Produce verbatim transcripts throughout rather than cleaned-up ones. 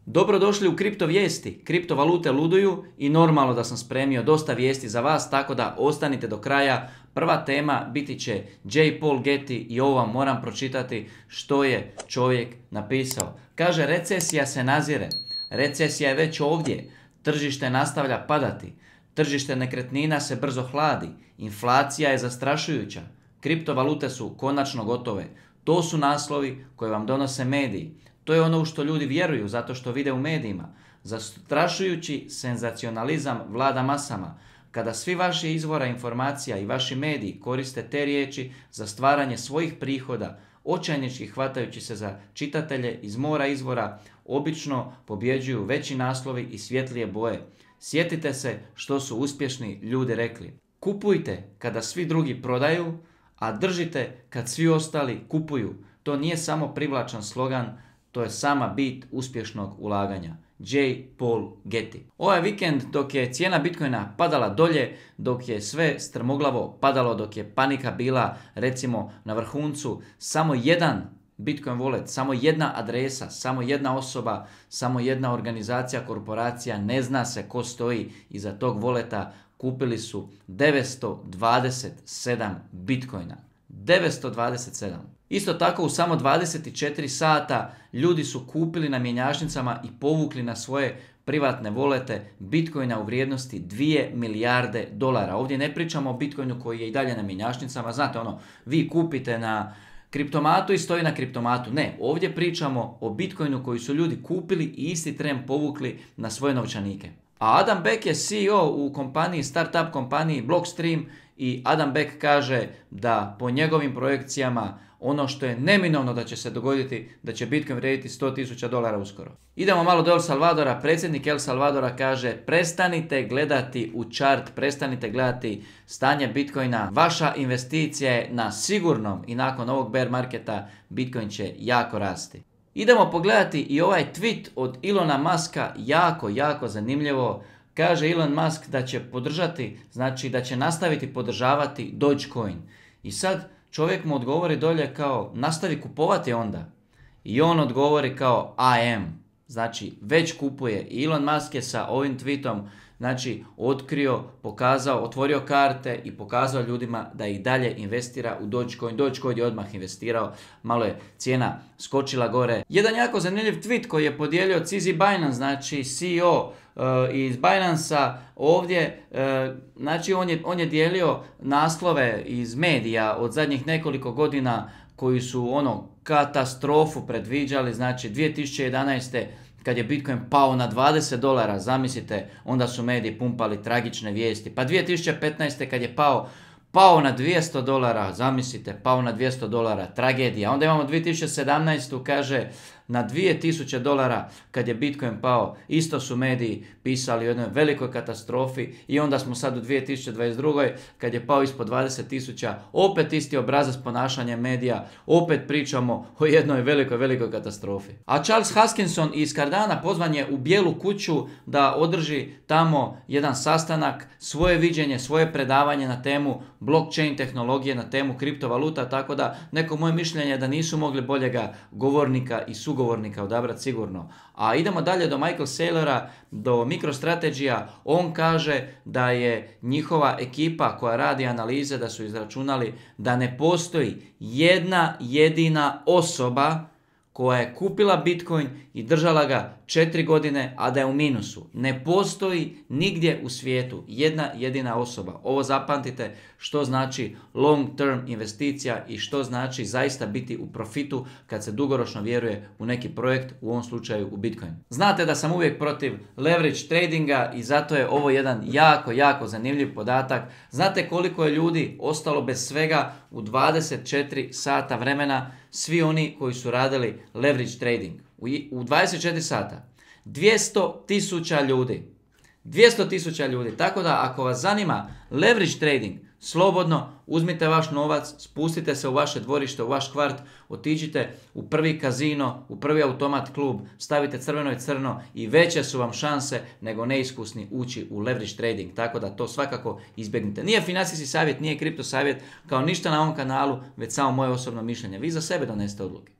Dobrodošli u Kripto vijesti. Kriptovalute luduju i normalno da sam spremio dosta vijesti za vas, tako da ostanite do kraja. Prva tema biti će J. Paul Getty i ovo vam moram pročitati što je čovjek napisao. Kaže, recesija se nazire, recesija je već ovdje, tržište nastavlja padati, tržište nekretnina se brzo hladi, inflacija je zastrašujuća, kriptovalute su konačno gotove. To su naslovi koje vam donose mediji. To je ono u što ljudi vjeruju zato što vide u medijima. Zastrašujući senzacionalizam vlada masama. Kada svi vaši izvora informacija i vaši mediji koriste te riječi za stvaranje svojih prihoda, očajnički hvatajući se za čitatelje iz mora izvora, obično pobjeđuju veći naslovi i svjetlije boje. Sjetite se što su uspješni ljudi rekli. Kupujte kada svi drugi prodaju, a držite kad svi ostali kupuju. To nije samo privlačan slogan, to je sama bit uspješnog ulaganja. J. Paul Getty. Ovaj vikend dok je cijena Bitcoina padala dolje, dok je sve strmoglavo padalo, dok je panika bila recimo na vrhuncu, samo jedan Bitcoin wallet, samo jedna adresa, samo jedna osoba, samo jedna organizacija, korporacija, ne zna se ko stoji iza tog voleta, kupili su devetsto dvadeset sedam Bitcoina. devetsto dvadeset sedam. Isto tako u samo dvadeset četiri sata ljudi su kupili na mjenjačnicama i povukli na svoje privatne volete Bitcoina u vrijednosti dvije milijarde dolara. Ovdje ne pričamo o Bitcoinu koji je i dalje na mjenjačnicama. Znate ono, vi kupite na kriptomatu i stoji na kriptomatu. Ne, ovdje pričamo o Bitcoinu koji su ljudi kupili i isti tren povukli na svoje novčanike. A Adam Back je C E O u kompaniji, startup kompaniji Blockstream i Adam Back kaže da po njegovim projekcijama ono što je neminovno da će se dogoditi, da će Bitcoin vrijediti sto tisuća dolara uskoro. Idemo malo do El Salvadora. Predsjednik El Salvadora kaže, prestanite gledati u chart, prestanite gledati stanje Bitcoina. Vaša investicija je na sigurnom i nakon ovog bear marketa Bitcoin će jako rasti. Idemo pogledati i ovaj tweet od Elona Muska, jako, jako zanimljivo. Kaže Elon Musk da će podržati, znači da će nastaviti podržavati Dogecoin. I sad čovjek mu odgovori dolje kao, nastavi kupovati onda. I on odgovori kao, I am. Znači, već kupuje. Elon Musk je sa ovim tweetom, znači, otkrio, pokazao, otvorio karte i pokazao ljudima da i dalje investira u Dogecoin. Dogecoin je odmah investirao, malo je cijena skočila gore. Jedan jako zanimljiv tweet koji je podijelio C Z Binance, znači C E O uh, iz Binance-a ovdje, uh, znači on je, on je dijelio naslove iz medija od zadnjih nekoliko godina koji su ono katastrofu predviđali, znači dvije tisuće jedanaeste kad je Bitcoin pao na dvadeset dolara, zamislite, onda su mediji pumpali tragične vijesti. Pa dvije tisuće petnaeste kad je pao, pao na dvjesto dolara, zamislite, pao na dvjesto dolara, tragedija. Onda imamo dvije tisuće sedamnaestu kaže na dvije tisuće dolara kad je Bitcoin pao, isto su mediji pisali o jednoj velikoj katastrofi i onda smo sad u dvije tisuće dvadeset drugoj kad je pao ispod dvadeset tisuća, opet isti obrazac ponašanja medija, opet pričamo o jednoj velikoj, velikoj katastrofi. A Charles Hoskinson iz Cardana pozvan je u Bijelu kuću da održi tamo jedan sastanak, svoje viđenje, svoje predavanje na temu blockchain tehnologije, na temu kriptovaluta, tako da neko moje mišljenje je da nisu mogli boljega govornika i sugovornika govornika odabrati sigurno. A idemo dalje do Michael Saylora, do MicroStrategyja. On kaže da je njihova ekipa koja radi analize, da su izračunali da ne postoji jedna jedina osoba koja je kupila Bitcoin i držala ga četiri godine, a da je u minusu. Ne postoji nigdje u svijetu jedna jedina osoba. Ovo zapamtite što znači long term investicija i što znači zaista biti u profitu kad se dugoročno vjeruje u neki projekt, u ovom slučaju u Bitcoin. Znate da sam uvijek protiv leverage tradinga i zato je ovo jedan jako, jako zanimljiv podatak. Znate koliko je ljudi ostalo bez svega u dvadeset četiri sata vremena, svi oni koji su radili leverage trading. U dvadeset četiri sata. dvjesto tisuća ljudi. dvjesto tisuća ljudi. Tako da ako vas zanima leverage trading, slobodno uzmite vaš novac, spustite se u vaše dvorište, u vaš kvart, otiđite u prvi kazino, u prvi automat klub, stavite crveno i crno i veće su vam šanse nego neiskusni ući u leverage trading. Tako da to svakako izbjegnite. Nije financijski savjet, nije kripto savjet, kao ništa na ovom kanalu, već samo moje osobno mišljenje. Vi za sebe donesete odluke.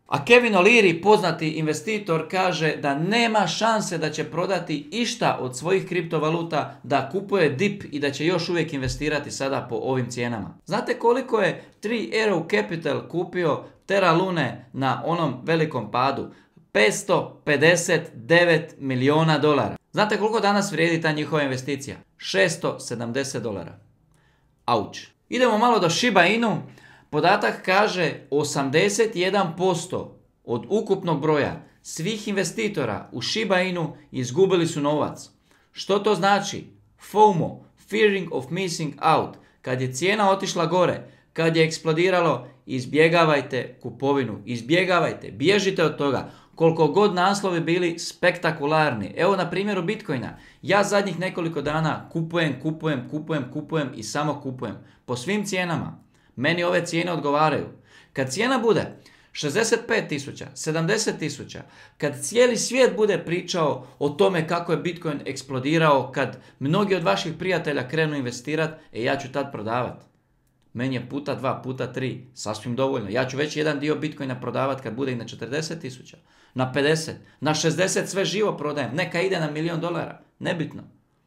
A Kevin O'Leary, poznati investitor, kaže da nema šanse da će prodati išta od svojih kriptovaluta, da kupuje dip i da će još uvijek investirati sada po ovim cijenama. Znate koliko je Three Arrow Capital kupio Terra Lune na onom velikom padu? petsto pedeset devet milijuna dolara. Znate koliko danas vrijedi ta njihova investicija? šesto sedamdeset dolara. Auć. Idemo malo do Shiba Inu. Podatak kaže osamdeset jedan posto od ukupnog broja svih investitora u Shiba Inu izgubili su novac. Što to znači? FOMO, Fearing of Missing Out. Kad je cijena otišla gore, kad je eksplodiralo, izbjegavajte kupovinu. Izbjegavajte, bježite od toga. Koliko god naslovi bili spektakularni. Evo na primjeru Bitcoina. Ja zadnjih nekoliko dana kupujem, kupujem, kupujem, kupujem i samo kupujem. Po svim cijenama. Meni ove cijene odgovaraju. Kad cijena bude šezdeset pet tisuća, sedamdeset tisuća, kad cijeli svijet bude pričao o tome kako je Bitcoin eksplodirao, kad mnogi od vaših prijatelja krenu investirati, e ja ću tad prodavati. Meni je puta dva, puta tri, sasvim dovoljno. Ja ću već jedan dio Bitcoina prodavati kad bude i na četrdeset tisuća, na pedeset, na šezdeset, sve živo prodajem. Neka ide na milijon dolara, nebitno.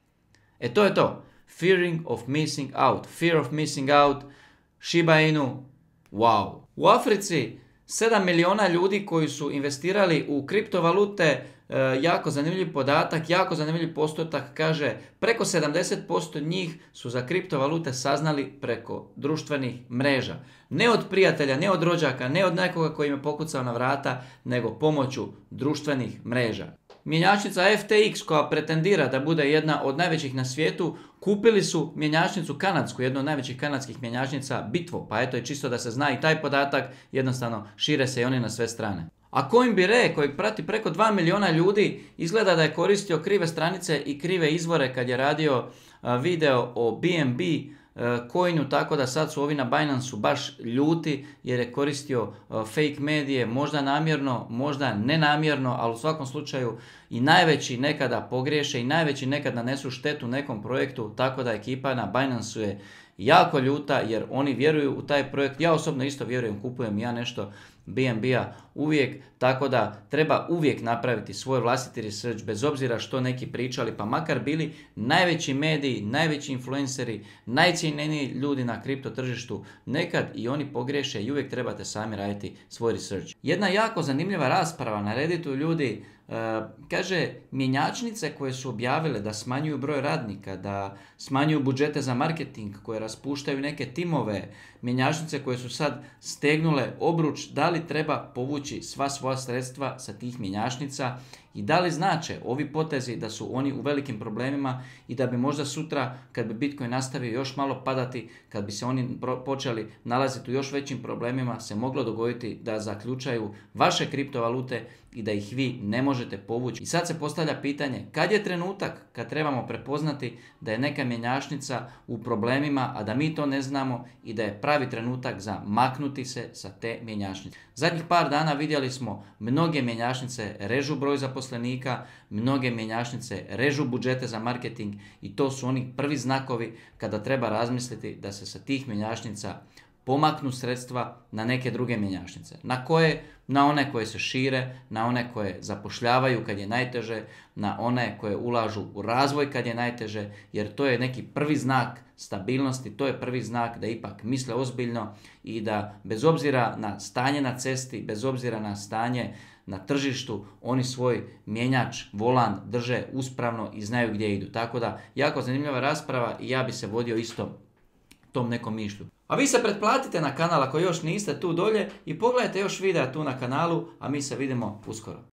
E to je to. Fearing of missing out, fear of missing out, Shiba Inu, wow. U Africi sedam milijuna ljudi koji su investirali u kriptovalute, e, jako zanimljiv podatak, jako zanimljiv postotak, kaže preko sedamdeset posto njih su za kriptovalute saznali preko društvenih mreža. Ne od prijatelja, ne od rođaka, ne od nekoga koji im je pokucao na vrata, nego pomoću društvenih mreža. Mjenjačnica F T X koja pretendira da bude jedna od najvećih na svijetu, kupili su mjenjačnicu kanadsku, jednu od najvećih kanadskih mjenjačnica Bitvo, pa eto je čisto da se zna i taj podatak, jednostavno šire se i oni na sve strane. A Coinbase, kojeg prati preko dva milijuna ljudi, izgleda da je koristio krive stranice i krive izvore kad je radio video o B N B coinu, tako da sad su ovi na Binance-u baš ljuti jer je koristio fake medije, možda namjerno, možda nenamjerno, ali u svakom slučaju i najveći nekada pogriješe i najveći nekad nanesu štetu nekom projektu, tako da ekipa na Binance-u je jako ljuta jer oni vjeruju u taj projekt. Ja osobno isto vjerujem, kupujem ja nešto B N B-a uvijek, tako da treba uvijek napraviti svoj vlastiti research bez obzira što neki pričali, pa makar bili najveći mediji, najveći influenceri, najcijenjeniji ljudi na kripto tržištu, nekad i oni pogriješe i uvijek trebate sami raditi svoj research. Jedna jako zanimljiva rasprava na Redditu ljudi, Uh, kaže mjenjačnice koje su objavile da smanjuju broj radnika, da smanjuju budžete za marketing, koje raspuštaju neke timove, mjenjačnice koje su sad stegnule obruč, da li treba povući sva svoja sredstva sa tih mjenjačnica i da li znače ovi potezi da su oni u velikim problemima i da bi možda sutra kad bi Bitcoin nastavio još malo padati, kad bi se oni počeli nalaziti u još većim problemima, se moglo dogoditi da zaključaju vaše kriptovalute i da ih vi ne možete povući. I sad se postavlja pitanje kad je trenutak kad trebamo prepoznati da je neka mjenjačnica u problemima, a da mi to ne znamo i da je pravi trenutak za maknuti se sa te mjenjačnice. Zadnjih par dana vidjeli smo mnoge mjenjačnice režu broj zaposlenika, mnoge mjenjačnice režu budžete za marketing i to su oni prvi znakovi kada treba razmisliti da se sa tih mjenjačnica pomaknu sredstva na neke druge mjenjačnice. Na koje? Na one koje se šire, na one koje zapošljavaju kad je najteže, na one koje ulažu u razvoj kad je najteže, jer to je neki prvi znak stabilnosti, to je prvi znak da ipak misle ozbiljno i da bez obzira na stanje na cesti, bez obzira na stanje na tržištu, oni svoj mjenjač, volan drže uspravno i znaju gdje idu. Tako da, jako zanimljiva rasprava i ja bi se vodio isto tom nekom mišlju. A vi se pretplatite na kanal ako još niste tu dolje i pogledajte još videa tu na kanalu, a mi se vidimo uskoro.